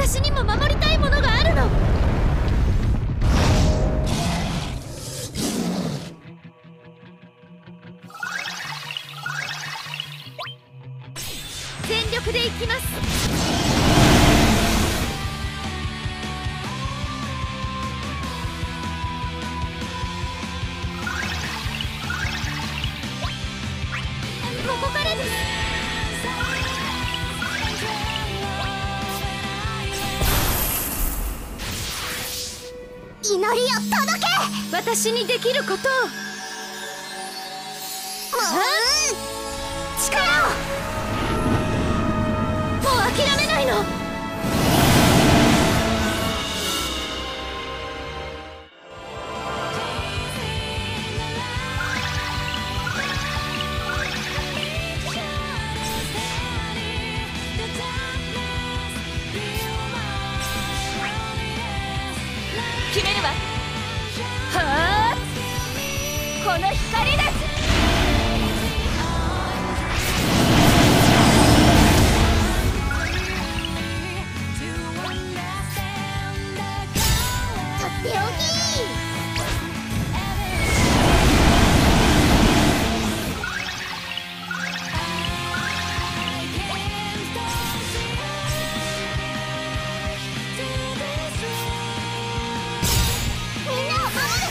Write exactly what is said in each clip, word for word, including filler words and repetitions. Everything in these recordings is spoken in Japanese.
私にも守りたいものがあるの。全力で行きます。ここからです。 祈りを届け。 私にできることを。 力を。 もう諦めないの。決めるわ。はあ、この光です。 とっておき。みんなを守る。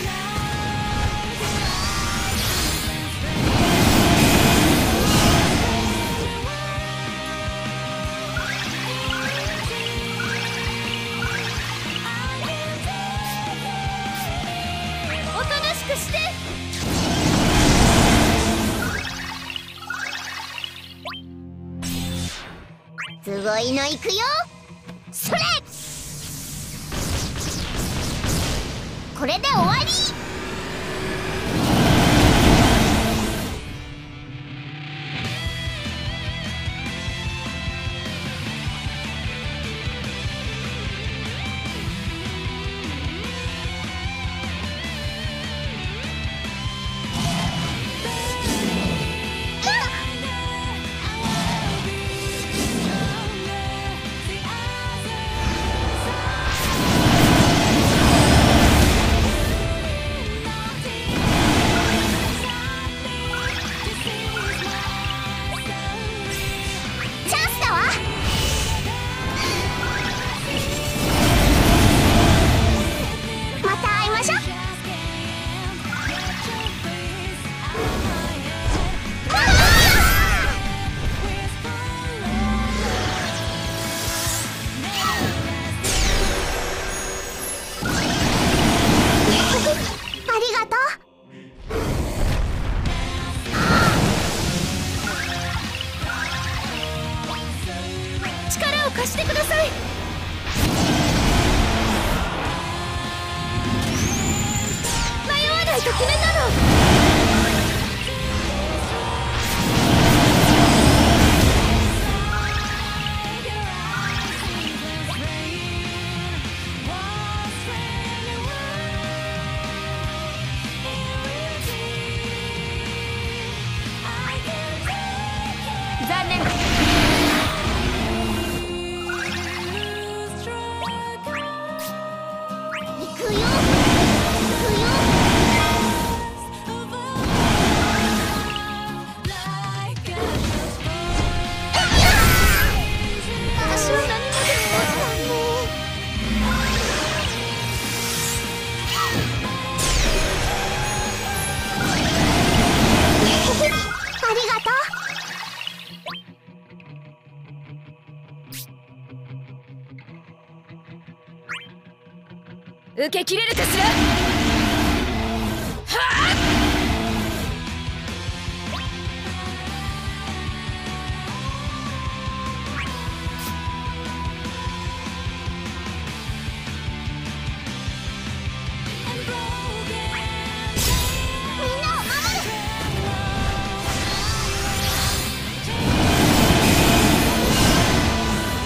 おとなしくして。 すごいのいくよ。それ。これで終わり。チャンスだわ。また会いましょう。ありがとう。 力を貸してください。迷わないと決めたの。残念。 行くよ。行くよ。私は何もできませんね。ありがとう。 受け切れるかしら。はあ！ みんなを守る。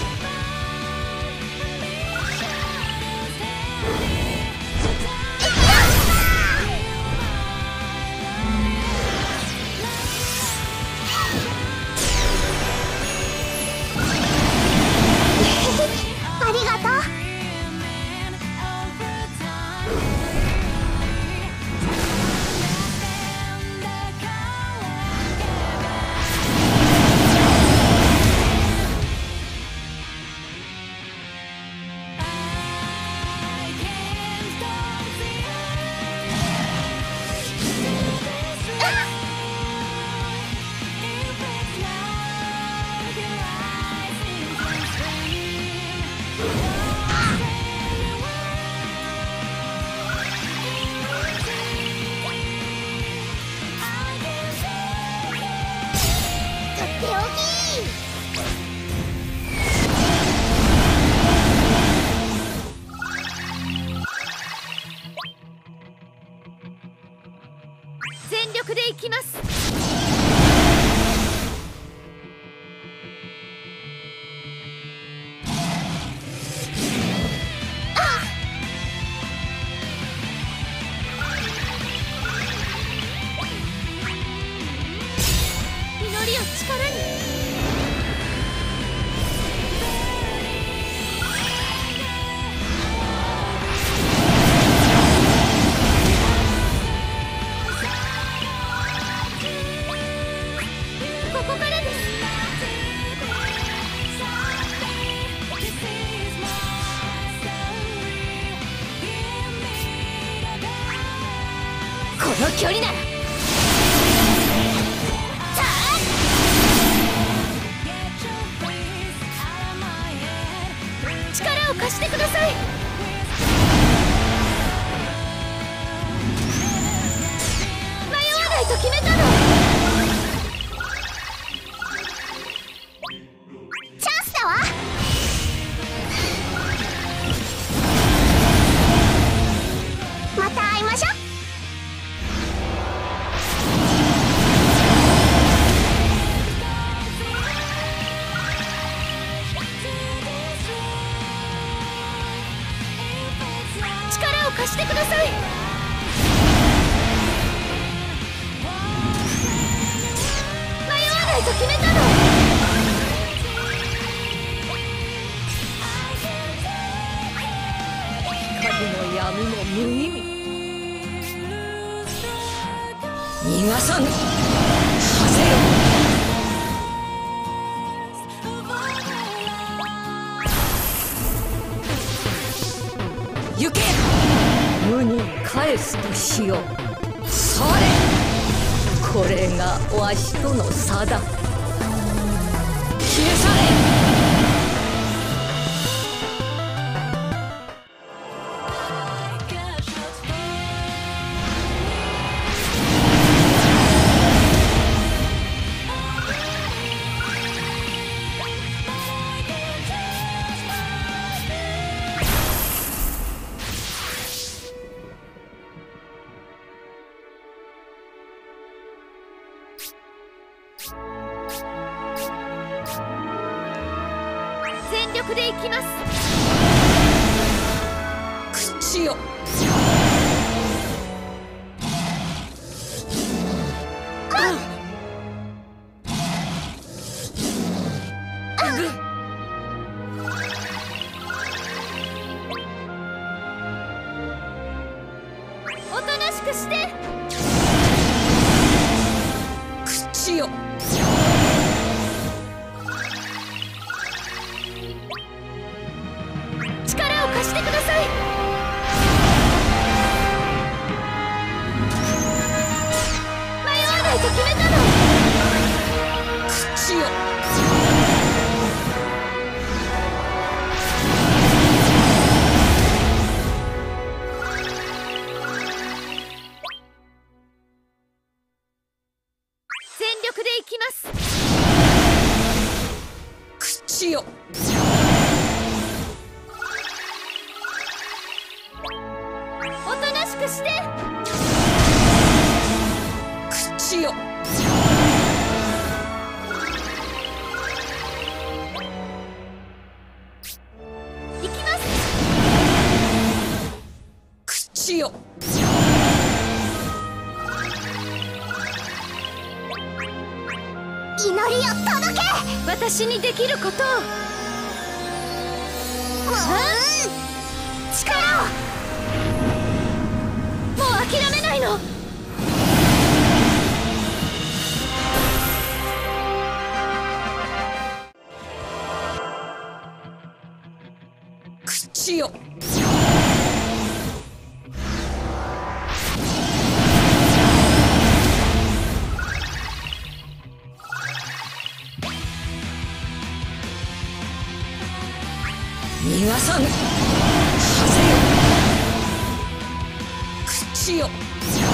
いくよ。 距離ならさあ力を貸してください。迷わないと決めたの。 チャンスだわ。また会いましょう。 力を貸してください。迷わないと決めたの。光も闇も無意味。逃がさぬ風よ。行け無に返すとしよう。それこれがわしとの差だ。消え去れ。全力でいきます。口よ。おとなしくして。口よ。力を貸してください。迷わないと決めたの。口よ。全力でいきます。口よ。おとなしくして。口よ。行きます。口よ。 祈りを届け。 私にできることを。 力を。 もう諦めないの。口よ。逃がさぬ風よ。口よ。